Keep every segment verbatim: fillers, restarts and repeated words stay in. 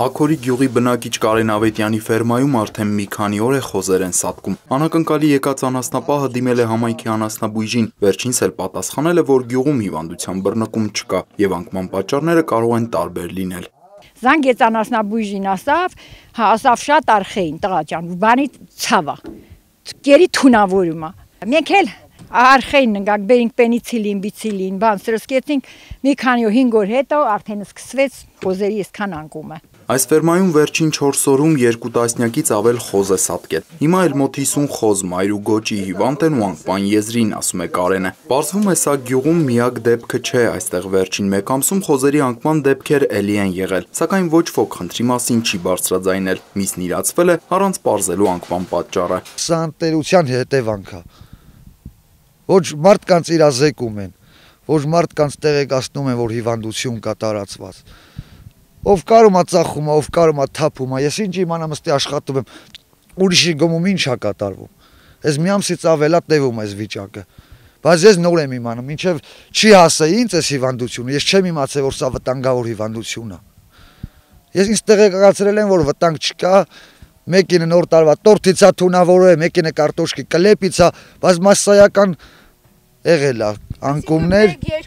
Աքորի գյուղի բնակիչ Կարեն Ավետյանի ֆերմայում արդեն մի քանի օր է խոզեր են սատկում։ Անակնկալի եկած անասնապահը դիմել է համայնքի անասնաբույժին, վերջինս էլ պատասխանել է, որ գյուղում հիվանդության բռնկում չկա եւ անկման պատճառները կարող են տարբեր լինել։ Զանգեց անասնաբույժին, ասավ, հա, ասավ շատ արխեին տղա ջան, բանի ցավա։ Գերի թունավորում է։ Մենք էլ արխեին նգակ բերինք պենիցիլին, բիցիլին, բան սրսկեցինք, մի քանի հինգ օր հետո արդեն սկսվեց խոզերի այսքան անկումը։ Այս ֆերմայում վերջին չորս օրում երկու տասնյակից ավել խոզ է սատկել։ Հիմա էլ մոտ հիսուն խոզ մայր ու գոճի հիվանդ են ու անկման եզրին, ասում է Կարենը։ Պարզվում է, սա գյուղում միակ դեպքը չէ, այստեղ վերջին մեկ ամսում խոզերի անկման դեպքեր էլի են եղել, սակայն ոչ ոք խնդրի մասին չի բարձրաձայնել, միսն իրացվել է առանց պարզելու անկման պատճառը։ Սա անտերության հետևանք է։ Ոչ մարդկանց իրազեկում են, ոչ մարդկանց տեղեկացնում են, որ հիվանդություն կա տարածված։ Ով կարում է ծախում է, ով կարում է թափում է, ես ինչ իմանամ, ըստի աշխատում եմ, ուրիշի գոմում ինչ է կատարվում։ Ես մի ամսից ավել է տևում այս վիճակը, բայց ես նոր եմ իմանում, մինչև չի հասե ինձ այս հիվանդությունը, ես չեմ իմացել, որ սա վտանգավոր հիվանդություն է։ Ես ինձ տեղեկացրել են, որ վտանգ չկա, մեկինը նոր տարվա տորթից է թունավորել, մեկինը կարտոշկի կլեպից է, բայց մասսայական եղել է անկումներ,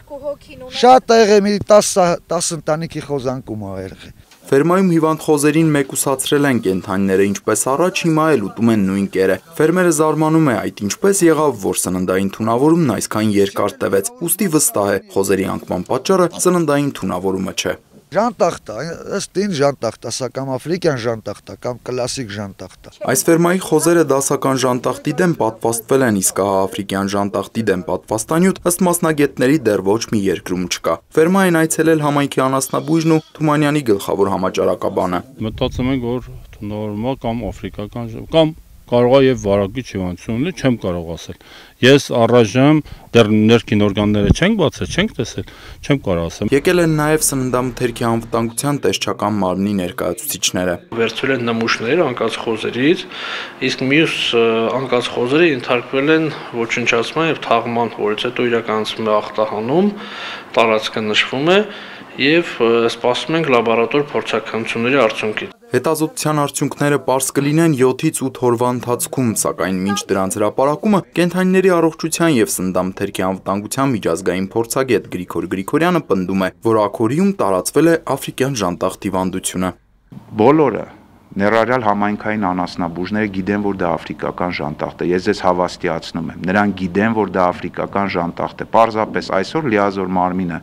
շատ է եղել, մի տասը ընտանիքի խոզ անկում է եղել։ Ֆերմայում հիվանդ խոզերին մեկուսացրել են կենդանիները, ինչպես առաջ, հիմա էլ ուտում են նույն կերը։ Ֆերմերը զարմանում է, այդ ինչպես եղավ, որ սննդային թունավորումն այսքան երկար տևեց, ուստի վստահ է, խոզերի անկման պատճառը սննդային թունավորումը չէ։ Ժանտախտ է, ըստ ինձ ժանտախտ է, սա կամ աֆրիկյան ժանտախտ է, կամ կլասիկ ժանտախտ է։ Այս ֆերմայի խոզերը դասական ժանտախտի դեմ պատվաստվել են, իսկ աֆրիկյան ժանտախտի դեմ պատվաստանյութ ըստ մասնագետների դեռ ոչ մի երկրում չկա։ Ֆերմա են այցելել համայնքի անասնաբույժն ու Թումանյանի գլխավոր համաճարակաբանը։ Մտածում ենք, որ նորմալ կամ աֆրիկական կամ կարող է եւ վարակիչ հիվանդություն ունի, չեմ կարող ասել։ Ես առայժմ դեռ ներքին օրգանները չենք բացել, չենք տեսել, չեմ կարող ասել։ Եկել են նաեւ սննդամթերքի անվտանգության տեսչական մարմնի ներկայացուցիչները։ Վերցվել են նմուշներ անկած խոզերից, իսկ մյուս անկած խոզերը ենթարկվել են ոչնչացման եւ թաղման, որից հետո իրականացվում է ախտահանում, տարածքը նշվում է եւ սպասում ենք լաբորատոր փորձաքննությունների արդյունքից։ Հետազոտության արդյունքները պարզ կլինեն յոթից ութ օրվա ընթացքում, սակայն մինչ դրանց հրապարակումը կենդանիների առողջության եւ սննդամթերքի անվտանգության միջազգային փորձագետ Գրիգոր Գրիգորյանը պնդում է, որ Աքորիում տարածվել է աֆրիկյան ժանտախտ հիվանդությունը։ Բոլորը ներառյալ համայնքային անասնաբույժները գիտեն, որ դա աֆրիկական ժանտախտ է։ Ես ձեզ հավաստիացնում եմ, նրանք գիտեն, որ դա աֆրիկական ժանտախտ է։ Պարզապես այսօր լիազոր մարմինը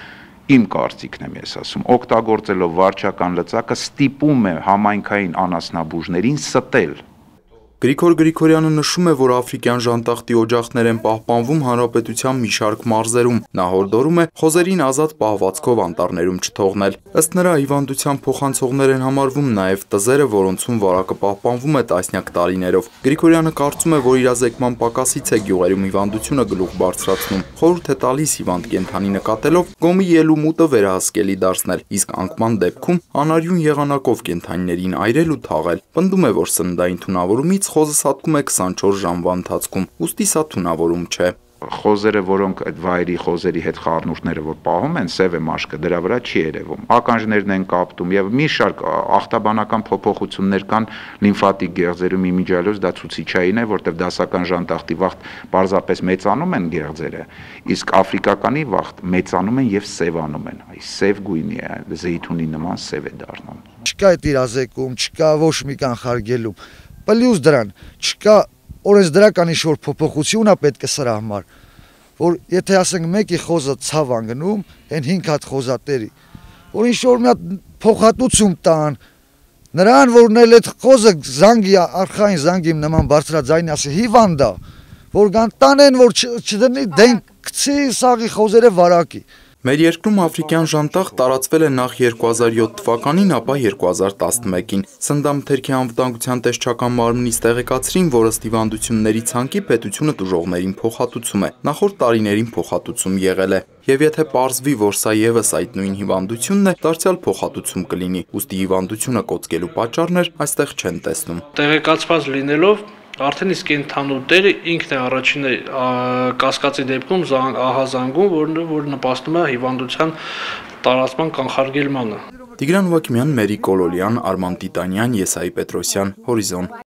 իմ կարծիքն եմ ես ասում, օգտագործելով վարչական լծակը ստիպում է համայնքային անասնաբույժներին ստել։ Գրիգոր Գրիգորյանը նշում է, որ աֆրիկյան ժանտախտի օջախներ են պահպանվում հանրապետության մի շարք մարզերում։ Նա հորդորում է խոզերին ազատ պահվածքով անտառներում չթողնել։ Ըստ նրա, հիվանդության փոխանցողներ են համարվում նաև տզերը, որոնցում վարակը պահպանվում է տասնյակ տարիներով։ Գրիգորյանը կարծում է, որ իրազեկման պակասից է գյուղերում հիվանդությունը գլուխ բարձրացնում։ Խորհուրդ է տալիս հիվանդ կենդանի նկատելով գոմի ելու մուտը վերահսկելի դարձնել, իսկ անկման դեպքում անարյուն եղանակով կենդանիներին այրել ու թաղել։ Պնդում է, որ սննդային թունավորումից խոզը սատկում է քսանչորս ժամվա ընթացքում, ուստի սա թունավորում չէ։ Խոզերը, որոնք այդ վայրի խոզերի հետ խառնուրդները որ պահում են, սև է մաշկը, դրա վրա չի երևում։ Ականջներն են կապտում եւ մի շարք ախտաբանական փոփոխություններ կան լիմֆատիկ գեղձերում, իմիջիալոզ դա ցուցիչային է, որտեղ դասական ժանտախտի վաղտ պարզապես մեծանում են գեղձերը, իսկ աֆրիկականի վաղտ մեծանում են եւ սևանում են։ Այս սև գույնի է, զեյթունի նման սև է դառնում։ Չկա այդ իրազեկում, չկա ոչ մի կանխարգելում։ Պլյուս դրան չկա օրենսդրական ինչ-որ փոփոխություն է պետք է սրա համար, որ եթե ասենք մեկի խոզը ցավ անգնում, այն հինգ հատ խոզատերի, որ ինչ-որ մի հատ փոխհատուցում տան, նրան որն էլ այդ խոզը զանգի արխային զանգի նման բարձրաձայնի ասի հիվանդ է, որ գան տանեն, որ չդնի դեն գցի սաղի խոզերը վարակի։ Մեր երկրում աֆրիկյան ժանտախտ տարածվել է նախ երկու հազար յոթ թվականին, ապա երկու հազար տասնմեկին։ Սննդամթերքի անվտանգության տեսչական մարմնից տեղեկացրին, որ ըստ հիվանդությունների ցանկի պետությունը տուժողներին փոխհատուցում է։ Նախորդ տարիներին փոխհատուցում եղել է։ Եվ եթե պարզվի, որ սա եւս այդ նույն հիվանդությունն է, դարձյալ փոխհատուցում կլինի։ Ուստի հիվանդությունը կոծկելու պատճառներ այստեղ չեն տեսնում։ Տեղեկացված լինելով Արդեն իսկ կենդանու տերը ինքն է առաջինը կասկածի դեպքում ահազանգում, որ նպաստում է հիվանդության տարածման կանխարգելմանը։ Տիգրան Ուվակիմյան, Մերի Կոլոլյան, Արման Տիտանյան, Եսայի Պետրոսյան, Հորիզոն։